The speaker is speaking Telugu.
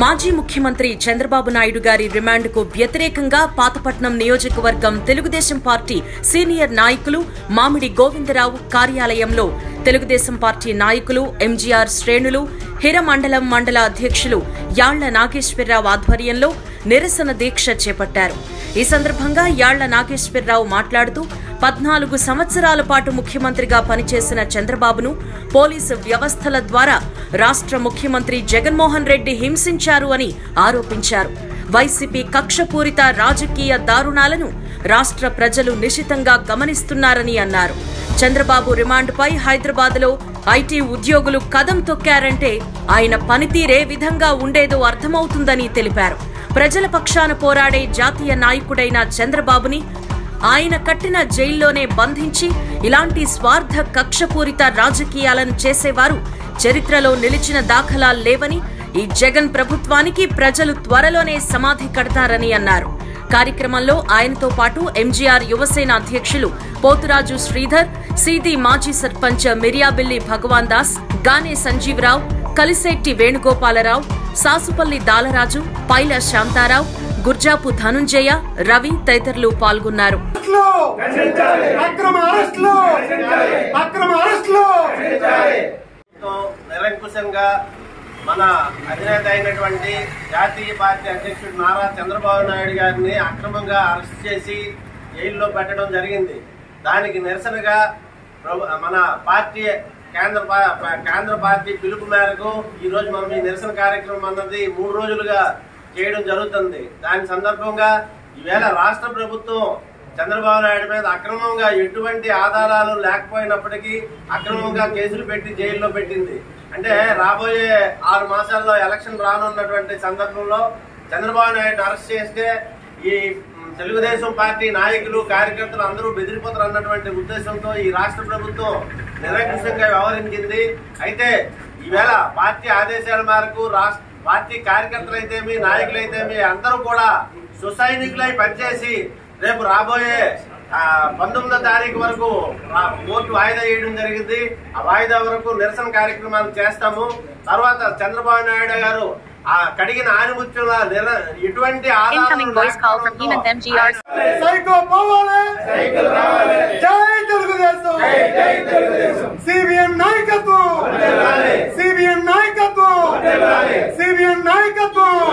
మాజీ ముఖ్యమంత్రి చంద్రబాబు నాయుడు గారి రిమాండ్కు వ్యతిరేకంగా పాతపట్నం నియోజకవర్గం తెలుగుదేశం పార్టీ సీనియర్ నాయకులు మామిడి గోవిందరావు కార్యాలయంలో తెలుగుదేశం పార్టీ నాయకులు ఎంజీఆర్ శ్రేణులు హిరమండలం మండల అధ్యక్షులు యాళ్ల నాగేశ్వరరావు ఆధ్వర్యంలో నిరసన దీక్ష చేపట్టారు। ఈ సందర్భంగా యాళ్ల నాగేశ్వరరావు మాట్లాడుతూ 14 సంవత్సరాల పాటు ముఖ్యమంత్రిగా పనిచేసిన చంద్రబాబును పోలీసు వ్యవస్థల ద్వారా రాష్ట్ర ముఖ్యమంత్రి జగన్మోహన్ రెడ్డి హింసించారు అని ఆరోపించారు। వైసీపీ కక్షపూరిత రాజకీయ దారుణాలను రాష్ట్ర ప్రజలు నిశితంగా గమనిస్తున్నారని అన్నారు। చంద్రబాబు రిమాండ్పై హైదరాబాద్లో ఐటీ ఉద్యోగులు కదం తొక్కారంటే ఆయన పనితీరే విధంగా ఉండేదో అర్థమవుతుందని తెలిపారు। ప్రజల పక్షాన పోరాడే జాతీయ నాయకుడైన చంద్రబాబుని ఆయన కట్టిన జైల్లోనే బంధించి ఇలాంటి స్వార్థ కక్షపూరిత రాజకీయాలను చేసేవారు చరిత్రలో నిలిచిన దాఖలాలు లేవని, ఈ జగన్ ప్రభుత్వానికి ప్రజలు త్వరలోనే సమాధి కడతారని అన్నారు। కార్యక్రమంలో ఆయనతో పాటు ఎంజీఆర్ యువసేన అధ్యక్షులు పోతురాజు శ్రీధర్, సీది మాజీ సర్పంచ్ మిరియాబిల్లి భగవాన్ దాస్, గానే సంజీవరావు, కలిశెట్టి వేణుగోపాలరావు, సాసుపల్లి దాలరాజు, పైల శాంతారావు, గుర్జాపు ధనుంజయ, రవి తదితరులు పాల్గొన్నారు। నిరంకుశంగా మన అధినేత అయినటువంటి జాతీయ పార్టీ అధ్యక్షుడు నారా చంద్రబాబు నాయుడు గారిని అక్రమంగా అరెస్ట్ చేసి జైల్లో పెట్టడం జరిగింది। దానికి నిరసనగా మన పార్టీ కేంద్ర పార్టీ పిలుపు మేరకు ఈ రోజు మనం ఈ నిరసన కార్యక్రమం అన్నది 3 రోజులుగా చేయడం జరుగుతుంది। దాని సందర్భంగా ఈవేళ రాష్ట్ర ప్రభుత్వం చంద్రబాబు నాయుడు మీద అక్రమంగా ఎటువంటి ఆధారాలు లేకపోయినప్పటికీ అక్రమంగా కేసులు పెట్టి జైల్లో పెట్టింది। అంటే రాబోయే 6 మాసాల్లో ఎలక్షన్ రానున్నటువంటి సందర్భంలో చంద్రబాబు నాయుడు అరెస్ట్ చేస్తే ఈ తెలుగుదేశం పార్టీ నాయకులు కార్యకర్తలు అందరూ బెదిరిపోతారు అన్నటువంటి ఉద్దేశంతో ఈ రాష్ట్ర ప్రభుత్వం నిరంకుశంగా వ్యవహరించింది। అయితే ఈవేళ పార్టీ ఆదేశాల మేరకు పార్టీ కార్యకర్తలైతేమి నాయకులైతేమి అందరూ కూడా సుసైనికులై పనిచేసి రేపు రాబోయే 19వ తారీఖు వరకు కోర్టు వాయిదా వేయడం జరిగింది। ఆ వాయిదా వరకు నిరసన కార్యక్రమాలు చేస్తాము। తర్వాత చంద్రబాబు నాయుడు గారు ఆ కడిగిన ఆనిముత్యుల ఎటువంటి నాయకత్వం